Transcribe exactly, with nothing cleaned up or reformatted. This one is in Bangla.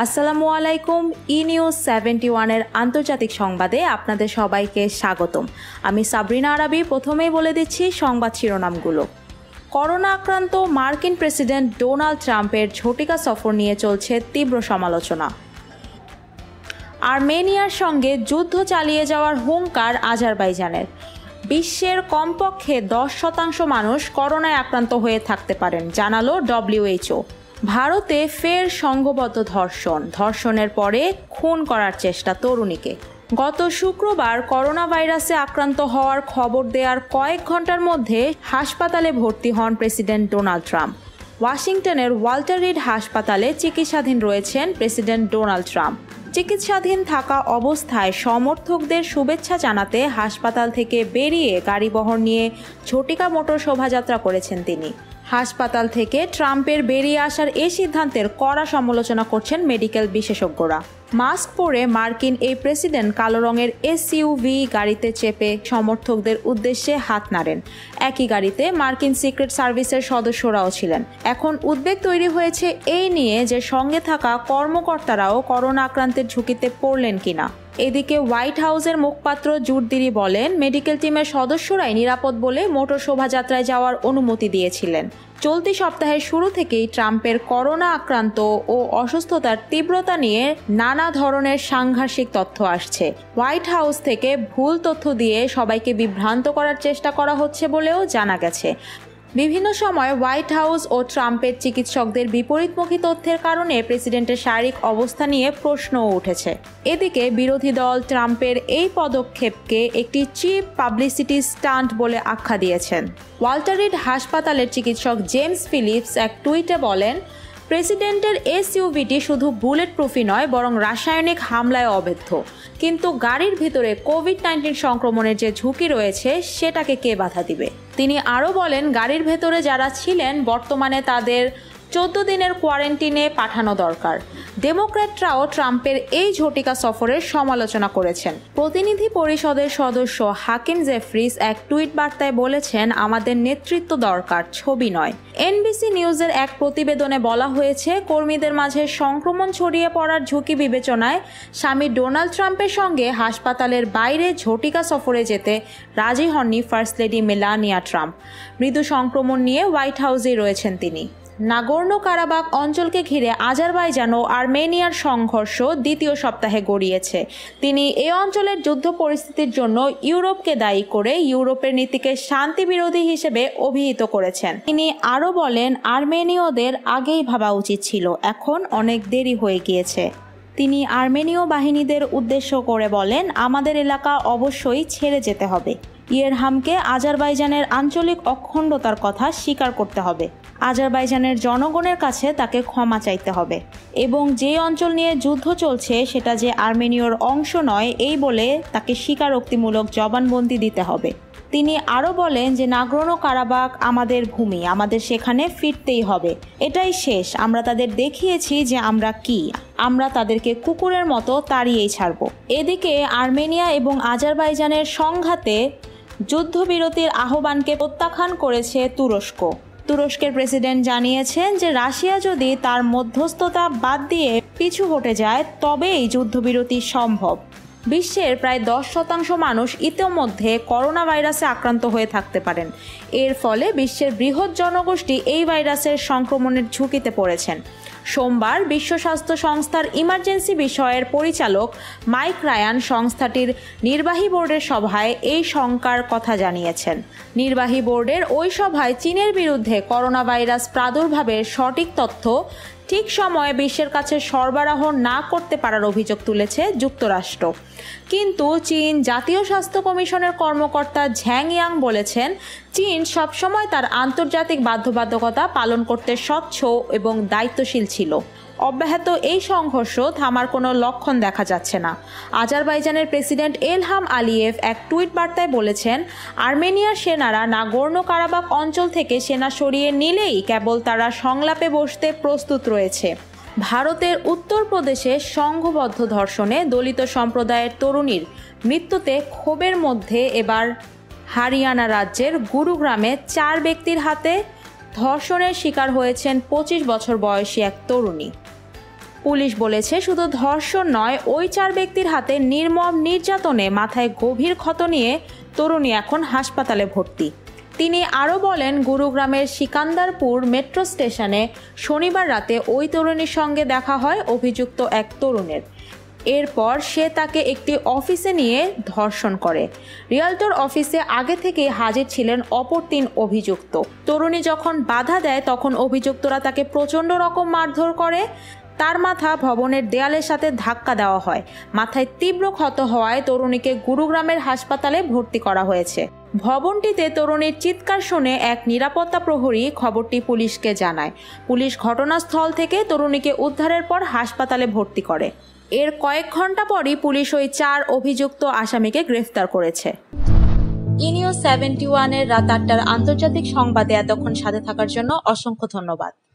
আসসালামু আলাইকুম। ই নিউজ সেভেন্টি ওয়ানের আন্তর্জাতিক সংবাদে আপনাদের সবাইকে স্বাগতম। আমি সাবরিনা আরাবি। প্রথমেই বলে দিচ্ছি সংবাদ শিরোনামগুলো। করোনা আক্রান্ত মার্কিন প্রেসিডেন্ট ডোনাল্ড ট্রাম্পের ঝটিকা সফর নিয়ে চলছে তীব্র সমালোচনা। আর্মেনিয়ার সঙ্গে যুদ্ধ চালিয়ে যাওয়ার হুঙ্কার আজারবাইজানের। বিশ্বের কমপক্ষে দশ শতাংশ মানুষ করোনায় আক্রান্ত হয়ে থাকতে পারেন, জানালো ডব্লিউএইচও। ভারতে ফের সংঘবদ্ধ ধর্ষণ, ধর্ষণের পরে খুন করার চেষ্টা তরুণীকে। গত শুক্রবার করোনা ভাইরাসে আক্রান্ত হওয়ার খবর দেওয়ার কয়েক ঘন্টার মধ্যে হাসপাতালে ভর্তি হন প্রেসিডেন্ট ডোনাল্ড ট্রাম্প। ওয়াশিংটনের ওয়াল্টার রিড হাসপাতালে চিকিৎসাধীন রয়েছেন প্রেসিডেন্ট ডোনাল্ড ট্রাম্প। চিকিৎসাধীন থাকা অবস্থায় সমর্থকদের শুভেচ্ছা জানাতে হাসপাতাল থেকে বেরিয়ে গাড়িবহর নিয়ে ঝটিকা মোটর শোভাযাত্রা করেছেন তিনি। হাসপাতাল থেকে ট্রাম্পের বেরিয়ে আসার এই সিদ্ধান্তের কড়া সমালোচনা করছেন মেডিকেল বিশেষজ্ঞরা। মাস্ক পরে মার্কিন এই প্রেসিডেন্ট কালো রঙের এসইউভি গাড়িতে চেপে সমর্থকদের উদ্দেশ্যে হাত নাড়েন। একই গাড়িতে মার্কিন সিক্রেট সার্ভিসের সদস্যরাও ছিলেন। এখন উদ্বেগ তৈরি হয়েছে এই নিয়ে যে সঙ্গে থাকা কর্মকর্তারাও করোনা আক্রান্তের ঝুঁকিতে পড়লেন কিনা। এদিকে হোয়াইট হাউসের মুখপাত্র জুডদিরি বলেন, মেডিকেল টিমের সদস্যরাই নিরাপদ বলে মোটর শোভাযাত্রায় যাওয়ার অনুমতি দিয়েছিলেন। চলতি সপ্তাহের শুরু থেকেই ট্রাম্পের করোনা আক্রান্ত ও অসুস্থতার তীব্রতা নিয়ে নানা ধরনের সাংঘর্ষিক তথ্য আসছে। হোয়াইট হাউস থেকে ভুল তথ্য দিয়ে সবাইকে বিভ্রান্ত করার চেষ্টা করা হচ্ছে বলেও জানা গেছে। বিভিন্ন সময় হোয়াইট হাউস ও ট্রাম্পের চিকিৎসকদের বিপরীতমুখী তথ্যের কারণে প্রেসিডেন্টের শারীরিক অবস্থা নিয়ে প্রশ্নও উঠেছে। এদিকে বিরোধী দল ট্রাম্পের এই পদক্ষেপকে একটি চিপ পাবলিসিটি স্টান্ট বলে আখ্যা দিয়েছেন। ওয়াল্টার রিড হাসপাতালের চিকিৎসক জেমস ফিলিপস এক টুইটে বলেন, প্রেসিডেন্টের এসইউভিটি শুধু বুলেট প্রুফই নয়, বরং রাসায়নিক হামলায় অবৈধ। কিন্তু গাড়ির ভিতরে কোভিড নাইন্টিন সংক্রমণের যে ঝুঁকি রয়েছে সেটাকে কে বাধা দিবে। তিনি আরও বলেন, গাড়ির ভেতরে যারা ছিলেন বর্তমানে তাদের চোদ্দ দিনের কোয়ারেন্টিনে পাঠানো দরকার। ডেমোক্র্যাটরাও ট্রাম্পের এই ঝটিকা সফরের সমালোচনা করেছেন। প্রতিনিধি পরিষদের সদস্য হাকিম জেফ্রিস এক টুইট বার্তায় বলেছেন, আমাদের নেতৃত্ব দরকার, ছবি নয়। এনবিসি নিউজের এক প্রতিবেদনে বলা হয়েছে, কর্মীদের মাঝে সংক্রমণ ছড়িয়ে পড়ার ঝুঁকি বিবেচনায় স্বামী ডোনাল্ড ট্রাম্পের সঙ্গে হাসপাতালের বাইরে ঝটিকা সফরে যেতে রাজি হননি ফার্স্ট লেডি মেলানিয়া ট্রাম্প। মৃদু সংক্রমণ নিয়ে হোয়াইট হাউসেই রয়েছেন তিনি। নাগোর্নো কারাবাখ অঞ্চলকে ঘিরে আজারবাইজান ও আর্মেনিয়ার সংঘর্ষ দ্বিতীয় সপ্তাহে গড়িয়েছে। তিনি এ অঞ্চলের যুদ্ধ পরিস্থিতির জন্য ইউরোপকে দায়ী করে ইউরোপের নীতিকে শান্তি বিরোধী হিসেবে অভিহিত করেছেন। তিনি আরও বলেন, আর্মেনীয়দের আগেই ভাবা উচিত ছিল, এখন অনেক দেরি হয়ে গিয়েছে। তিনি আর্মেনীয় বাহিনীদের উদ্দেশ্য করে বলেন, আমাদের এলাকা অবশ্যই ছেড়ে যেতে হবে। ইয়েরহামকে আজারবাইজানের আঞ্চলিক অখণ্ডতার কথা স্বীকার করতে হবে। আজারবাইজানের জনগণের কাছে তাকে ক্ষমা চাইতে হবে এবং যে অঞ্চল নিয়ে যুদ্ধ চলছে সেটা যে আর্মেনীয়র অংশ নয় এই বলে তাকে স্বীকারোক্তিমূলক জবানবন্দি দিতে হবে। তিনি আরও বলেন যে নাগোর্নো কারাবাখ আমাদের ভূমি, আমাদের সেখানে ফিরতেই হবে। এটাই শেষ। আমরা তাদের দেখিয়েছি যে আমরা কি, আমরা তাদেরকে কুকুরের মতো তাড়িয়েই ছাড়ব। এদিকে আর্মেনিয়া এবং আজারবাইজানের সংঘাতে যুদ্ধবিরতির আহ্বানকে প্রত্যাখ্যান করেছে তুরস্ক। তুরস্কের প্রেসিডেন্ট জানিয়েছেন যে রাশিয়া যদি তার মধ্যস্থতা বাদ দিয়ে পিছু হটে যায় তবেই যুদ্ধবিরতি সম্ভব। বিশ্বের প্রায় দশ শতাংশ মানুষ ইতিমধ্যে করোনা ভাইরাসে আক্রান্ত হয়ে থাকতে পারেন। এর ফলে বিশ্বের বৃহৎ জনগোষ্ঠী এই ভাইরাসের সংক্রমণের ঝুঁকিতে পড়েছেন। সোমবার বিশ্ব স্বাস্থ্য সংস্থার ইমার্জেন্সি বিষয়ের পরিচালক মাইক রায়ান সংস্থাটির নির্বাহী বোর্ডের সভায় এই শঙ্কার কথা জানিয়েছেন। নির্বাহী বোর্ডের ওই সভায় চীনের বিরুদ্ধে করোনা ভাইরাস প্রাদুর্ভাবের সঠিক তথ্য ঠিক সময়ে বিশ্বের কাছে সরবরাহ না করতে পারার অভিযোগ তুলেছে যুক্তরাষ্ট্র। কিন্তু চীন জাতীয় স্বাস্থ্য কমিশনের কর্মকর্তা ঝ্যাং ইয়াং বলেছেন, চীন সবসময় তার আন্তর্জাতিক বাধ্যবাধকতা পালন করতে স্বচ্ছ এবং দায়িত্বশীল ছিল। অব্যাহত এই সংঘর্ষ থামার কোনো লক্ষণ দেখা যাচ্ছে না। আজারবাইজানের প্রেসিডেন্ট এলহাম আলিয়েভ এক টুইট বার্তায় বলেছেন, আর্মেনিয়ার সেনারা নাগোর্নো কারাবাখ অঞ্চল থেকে সেনা সরিয়ে নিলেই কেবল তারা সংলাপে বসতে প্রস্তুত রয়েছে। ভারতের উত্তরপ্রদেশে সংঘবদ্ধ ধর্ষণে দলিত সম্প্রদায়ের তরুণীর মৃত্যুতে ক্ষোভের মধ্যে এবার হরিয়ানা রাজ্যের গুরুগ্রামে চার ব্যক্তির হাতে ধর্ষণের শিকার হয়েছেন পঁচিশ বছর বয়সী এক তরুণী। পুলিশ বলেছে, শুধু ধর্ষণ নয়, ওই চার ব্যক্তির হাতে নির্মম নির্যাতনে মাথায় গভীর ক্ষত নিয়ে তরুণী এখন হাসপাতালে ভর্তি। তিনি আরও বলেন, গুরুগ্রামের সিকান্দারপুর মেট্রো স্টেশনে শনিবার রাতে ওই তরুণীর সঙ্গে দেখা হয় অভিযুক্ত এক তরুণের। এরপর সে তাকে একটি অফিসে নিয়ে ধর্ষণ করে। রিয়ালটর অফিসে আগে থেকে হাজির ছিলেন অপর তিন অভিযুক্ত। তরুণী যখন বাধা দেয় তখন অভিযুক্তরা তাকে প্রচণ্ড রকম মারধর করে। তার মাথা ভবনের দেয়ালের সাথে ধাক্কা দেওয়া হয়। মাথায় তীব্র ক্ষত হওয়ায় তরুণীকে গুরুগ্রামের হাসপাতালে ভর্তি করা হয়েছে। ভবনটিতে তরুণীর চিৎকার শুনে এক নিরাপত্তা প্রহরী খবরটি পুলিশকে জানায়। পুলিশ ঘটনাস্থল থেকে তরুণীকে উদ্ধারের পর হাসপাতালে ভর্তি করে। এর কয়েক ঘন্টা পরই পুলিশ ওই চার অভিযুক্ত আসামিকে গ্রেফতার করেছে। ইনিউজ সেভেন্টি ওয়ান এর রাত আটটার আন্তর্জাতিক সংবাদে এতক্ষণ সাথে থাকার জন্য অসংখ্য ধন্যবাদ।